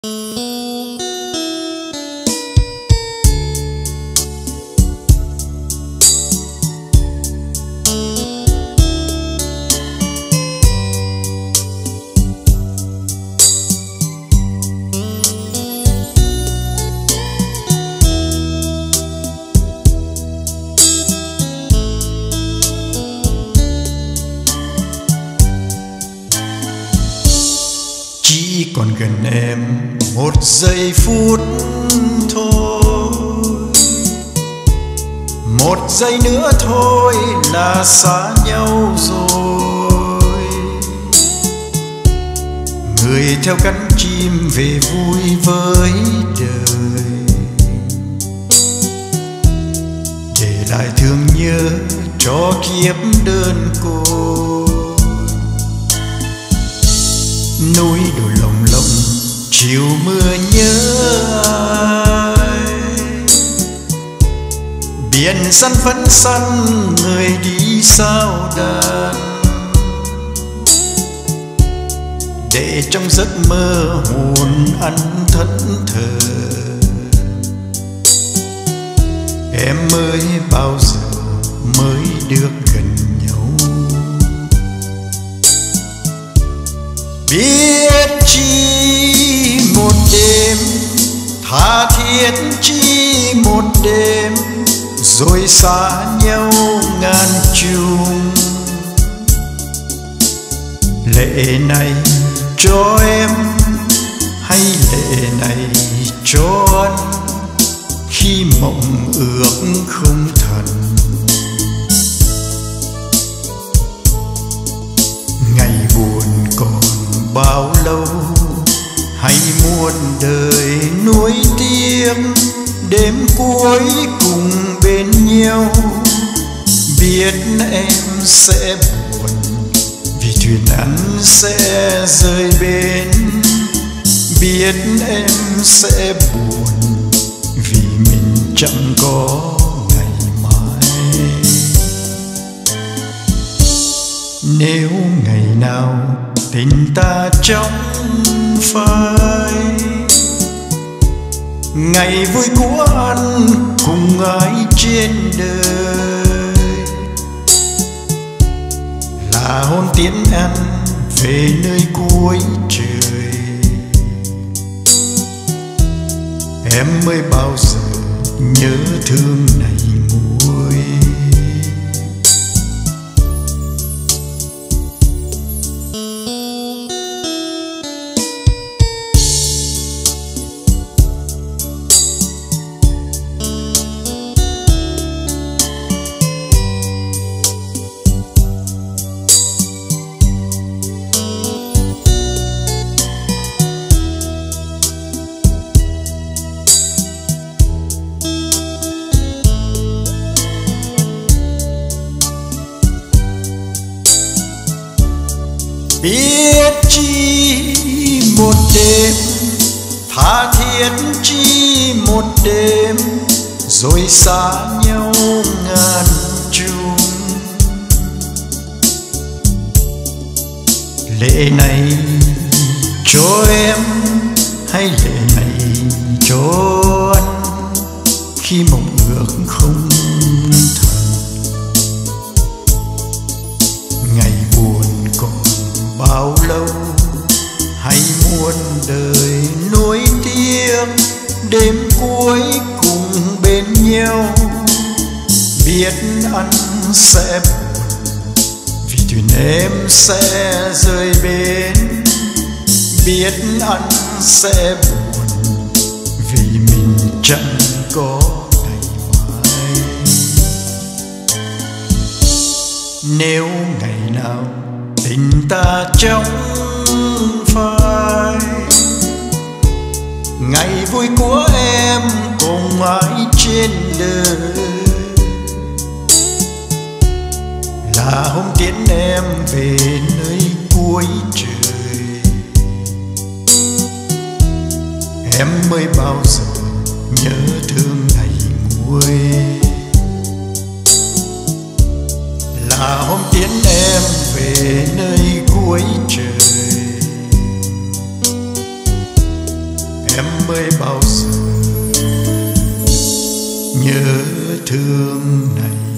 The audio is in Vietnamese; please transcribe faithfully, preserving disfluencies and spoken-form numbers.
Chỉ còn gần em một giây phút thôi, một giây nữa thôi là xa nhau rồi. Người theo cánh chim về vui với đời, để lại thương nhớ cho kiếp đơn côi. Núi đồi lồng lộng chiều mưa nhớ ai, biển săn phấn săn người đi sao đàn, để trong giấc mơ hồn ăn thẫn thờ. Em ơi bao giờ mới được gần nhau, biết chi một đêm tha thiết, chi một đêm rồi xa nhau ngàn trùng. Lệ này cho em hay lệ này cho anh, khi mộng ước không thành. Ngày buồn còn bao lâu, hay muôn đời nuối tiếc, đêm cuối cùng bên nhau. Biết em sẽ buồn vì thuyền anh sẽ rời bến, biết em sẽ buồn vì mình chẳng có ngày mai. Nếu ngày nào tình ta trong phai, ngày vui của anh cùng ai trên đời, là hôn tiễn anh về nơi cuối trời. Em mới bao giờ nhớ thương này nguôi. Biết chi một đêm tha thiết, chi một đêm rồi xa nhau ngàn trùng. Lệ này cho em hay lệ này cho anh, khi mộng ước không thành. Ngày buồn còn bao lâu, hay muôn đời nuối tiếc, đêm cuối cùng bên nhau. Biết anh sẽ buồn vì thuyền em sẽ rời bến, biết anh sẽ buồn vì mình chẳng có ngày mai. Nếu ngày nào tình ta trong phai, ngày vui của em cùng ai trên đời, là hôm tiễn em về nơi cuối trời. Em mới bao giờ nhớ thương này nguôi, là hôm tiễn em về nơi cuối trời. em mới bao giờ nhớ thương này.